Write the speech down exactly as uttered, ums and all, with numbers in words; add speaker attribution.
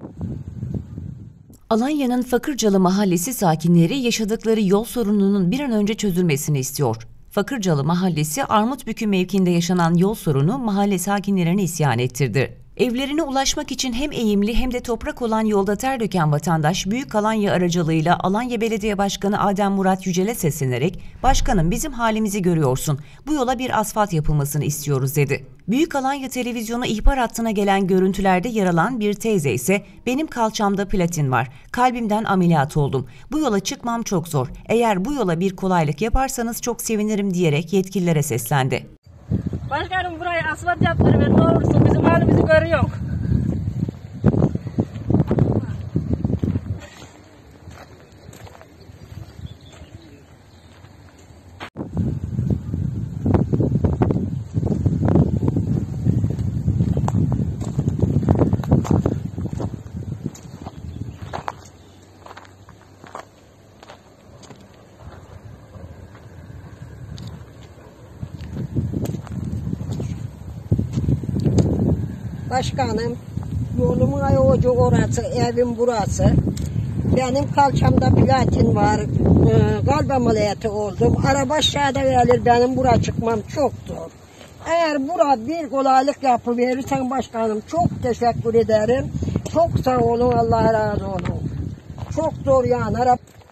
Speaker 1: Alanya'nın Fakırcalı Mahallesi sakinleri yaşadıkları yol sorununun bir an önce çözülmesini istiyor. Fakırcalı Mahallesi Armutbükü mevkiinde yaşanan yol sorunu mahalle sakinlerini isyan ettirdi. Evlerine ulaşmak için hem eğimli hem de toprak olan yolda ter döken vatandaş Büyük Alanya aracılığıyla Alanya Belediye Başkanı Adem Murat Yücel'e seslenerek "Başkanım, bizim halimizi görüyorsun. Bu yola bir asfalt yapılmasını istiyoruz." dedi. Büyük Alanya Televizyonu ihbar hattına gelen görüntülerde yer alan bir teyze ise "Benim kalçamda platin var. Kalbimden ameliyat oldum. Bu yola çıkmam çok zor. Eğer bu yola bir kolaylık yaparsanız çok sevinirim." diyerek yetkililere seslendi.
Speaker 2: Başkanım, burayı asfalt yaptırın, ne olursun, bizim halimizi görüyor. Başkanım, yolumun ayağı orası, evim burası. Benim kalçamda platin var, e, kalp ameliyatı oldum. Araba aşağıda gelir, benim buraya çıkmam çok zor. Eğer bura bir kolaylık yapıverirsen başkanım, çok teşekkür ederim. Çok sağ olun, Allah razı olsun. Çok zor yani.